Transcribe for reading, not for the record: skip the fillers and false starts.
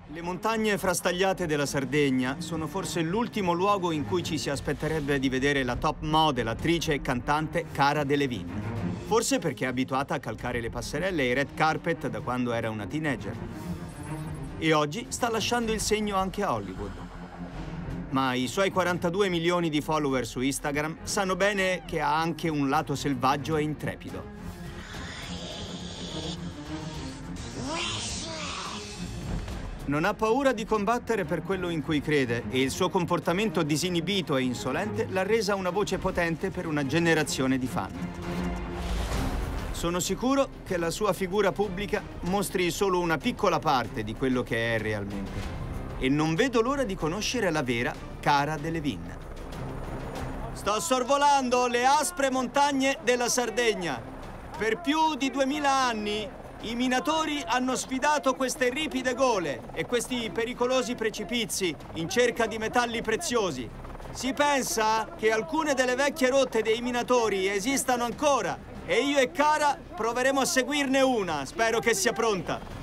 Le montagne frastagliate della Sardegna sono forse l'ultimo luogo in cui ci si aspetterebbe di vedere la top model, attrice e cantante Cara Delevingne. Forse perché è abituata a calcare le passerelle e i red carpet da quando era una teenager. E oggi sta lasciando il segno anche a Hollywood. Ma i suoi 42 milioni di follower su Instagram sanno bene che ha anche un lato selvaggio e intrepido. Non ha paura di combattere per quello in cui crede e il suo comportamento disinibito e insolente l'ha resa una voce potente per una generazione di fan. Sono sicuro che la sua figura pubblica mostri solo una piccola parte di quello che è realmente. E non vedo l'ora di conoscere la vera Cara Delevingne. Sto sorvolando le aspre montagne della Sardegna. Per più di 2000 anni i minatori hanno sfidato queste ripide gole e questi pericolosi precipizi in cerca di metalli preziosi. Si pensa che alcune delle vecchie rotte dei minatori esistano ancora e io e Cara proveremo a seguirne una. Spero che sia pronta.